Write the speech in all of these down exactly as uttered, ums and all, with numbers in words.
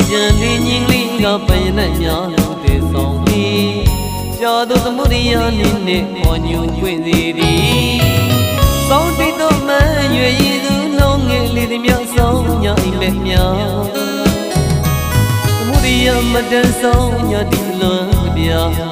ပြန်လင်းကြီးလေးကပင်နဲ့များလို့တည်ဆောင်ပြီးကြာတို့သမုဒိယနင်းနဲ့ပေါ်ညွန်ပွင့်စေသည်စောင်းတိတ်တော့မှရွယ်ရည်သူလုံးငယ်လေးသည်များဆောင်ညာအိမ်မဲ့များသမုဒိယမတန်ဆောင်ညာဒီလွန်ပြ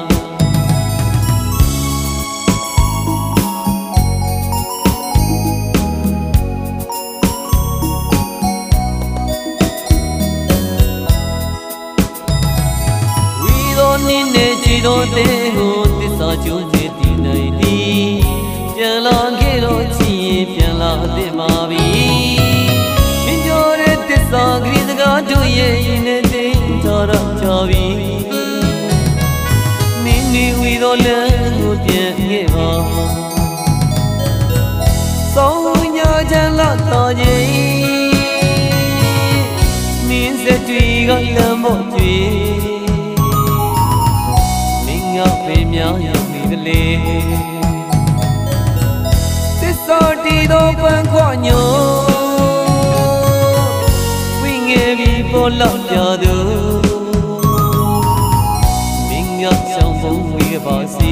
နင်းနေကြည်တော်တဲ့ကိုသစ္စာကျိုးစေတည်နိုင်သည်ပြန်လာခဲ့တော့ချီပြန်လာတဲ့မှာပြီမင်းပြောတဲ့သစ္စာဂရိစကားတို့ရဲ့နဲ့တင်တော်တော့ကြပြီနင်းနေဝီတော်လည်းကိုပြန်ခဲ့ပါဆောင်းညချမ်းလာတော်ကြီးနင်းစက်တွေကလမ်းပေါ်ကျွေပေများရောက်နေသလေသစ္စာတီတော်ပန်းခွညိုဝိငယ်ပြီးပေါ်လောက်ကြသူမင်းငါဆောင်ဖို့ဝေးပါစီ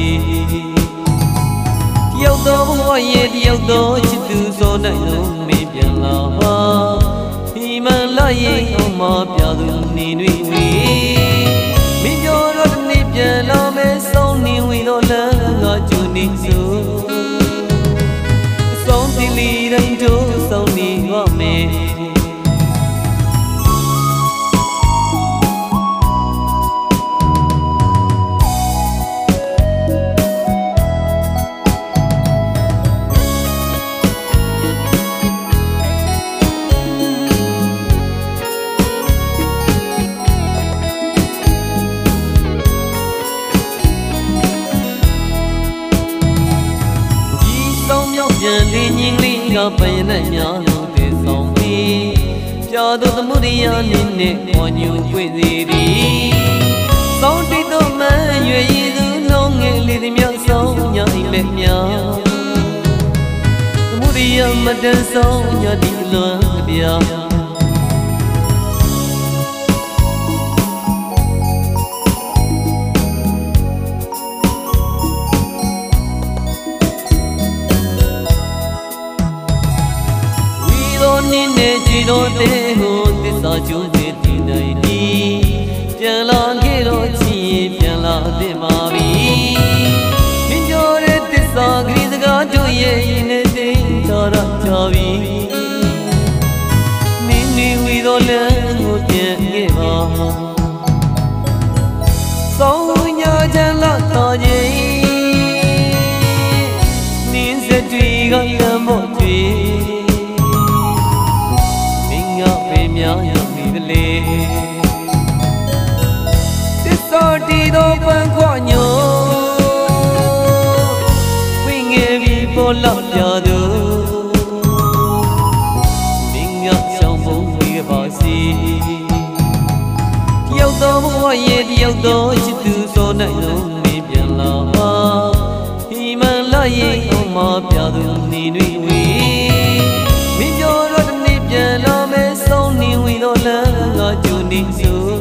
တယောက်တော်ဘဝရဲ့တယောက်တော်ချစ်သူစောနိုင်လို့မင်းပြန်လာပါဒီမှန်လာရဲ့အောင်မပြသူနေတွေဝေးမင်းပြောတော့ဒီနေ့ပြန်လာမယ်ဆုံးနေဝင်တော့လမ်းကကျူနေစို့ဆုံးတိလီတိုင်းတို့ဆုံးနေရမယ်ပြန်လင်းကြီးလေးကပင်နဲ့များလို့တည်ဆောင်ပြီးကြာတို့သမုဒိယနင်းနဲ့ပေါ်ညွန်ပွင့်စေသည်စောင်းတိတ်တော့မှရွယ်ရည်သူလုံးငယ်လေးသည်များဆောင်ညာအိမ်မဲ့များသမုဒိယမတန်ဆောင်ညာဒီလွန်ပြနင်းနေကြည်တော်တဲ့ကိုသစ္စာကျိုးစေတည်နိုင်သည်ပြန်လာခဲ့တော့ချီပြန်လာတဲ့မှာပြီမင်းပြောတဲ့သစ္စာဂရိစကားတို့ရဲ့နဲ့တင်တော်တော့ကြပြီမင်းနေဝီတော်လမ်းကိုပြန်ခဲ့ပါစောင်းညချမ်းလာတော်ကြီးနင်းစက်တွေကလမ်းပေါ်ကျွေများရောက်နေသလေသစ္စာတီတော်ပန်းခွညိုဝိငယ်ပြီးပေါ်လောက်ကြသူမင်းငါဆောင်ဖို့ဝေးပါစီတယောက်တော်ဘဝရဲ့တယောက်တော်ချစ်သူစောနိုင်လို့မင်းပြန်လာပါဒီမှန်လာရဲ့အောင်မပြသူနေတွေဝေးမင်းပြောတော့ဒီနေ့ပြန်လာမယ်ဆုံးနေဝီတော်လမ်းကကျူနေစို့